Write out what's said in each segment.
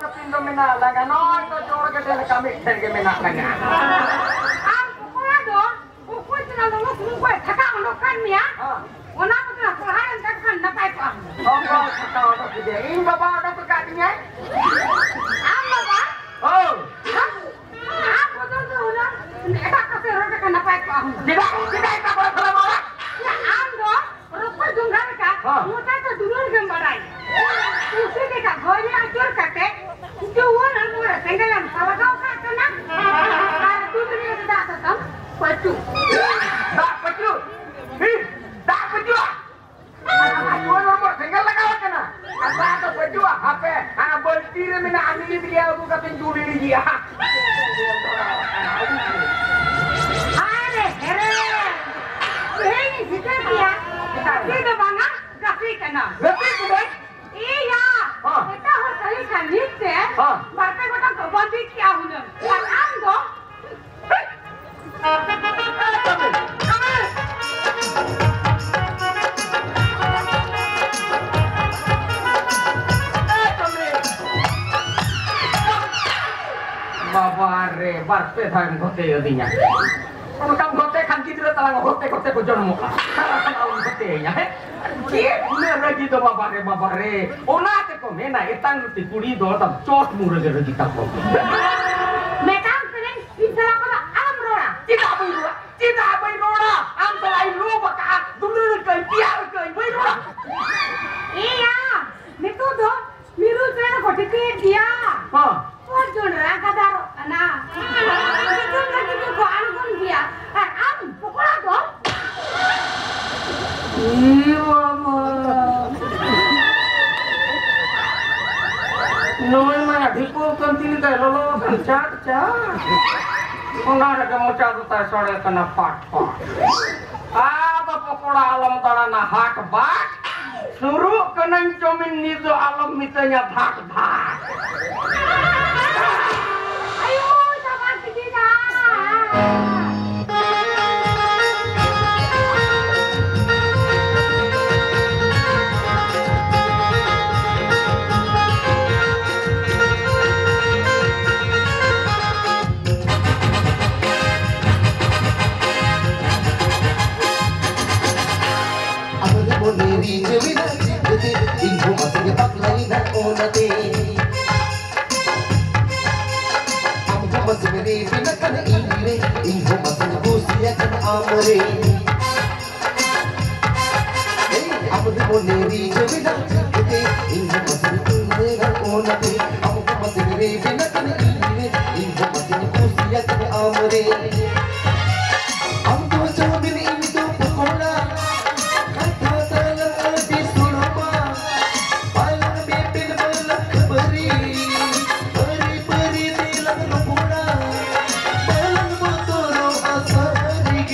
ke pindo mina laga no to jor ke dele kami ke mina laga am pokoknya do pokok cina lo semua thaka unokan mia ona ko na saharan tak kan na pai pa oh thaka to de in baba to ke kadinya am baba oh am ko to una eta ka se ro ka na pai pa tidak ta ba selama ya am do rupa dungar ka muta to durur gam badai usi de ka goye ajur kate जो वो ना पूरा सेंगलम सावकाव का करना तू तो नहीं बता सकता पचू वो nomor सेंगल लगा होता ना apa तो पचू apa anak boltir mina ambil dia aku ka pinjuli dia अरे अरे नहीं जितना किया ये तो बना काफी करना lebih kuday iya kita harus kali kali se बातें को तो बंदी क्या हुआ काम दो बाबा रे बारपे थान होते यदिnya काम होते kan kita talang hote ko jommo kalau hote nya ki bener gitu bapak re ona te ko mena etang ti kuri do tam chot mure ge kita ko mekan sering insala ko alam rora tidak bai rora am lai lu baka dulu ke biar ke bai rora iya itu do miru sering ko ke dia और जो रागादार ना itu lagi tuh gua anggun dia am pokoknya dong iya mah noy mana dipul continue kay lolo kan cha ona ada mau cha ta sore kana pat apa pokola alam tara na hat bat suruh kenang comin nido alam mitanya bhat ayo sama kita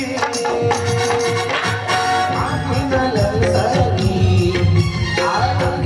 I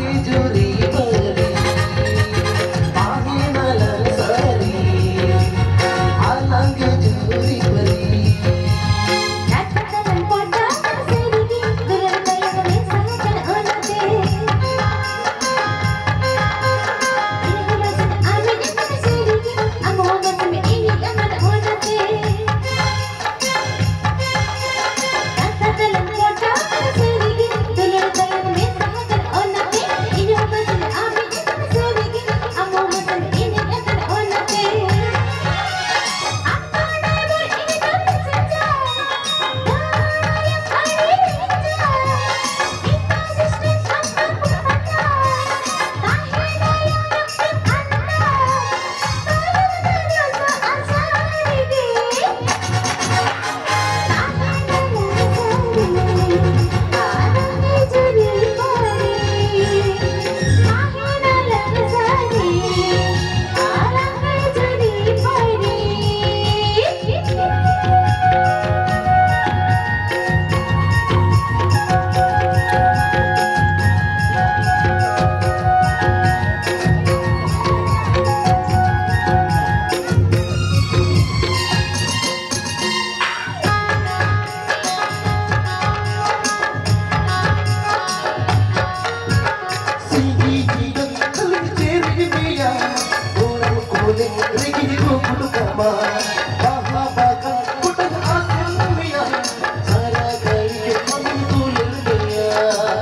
रे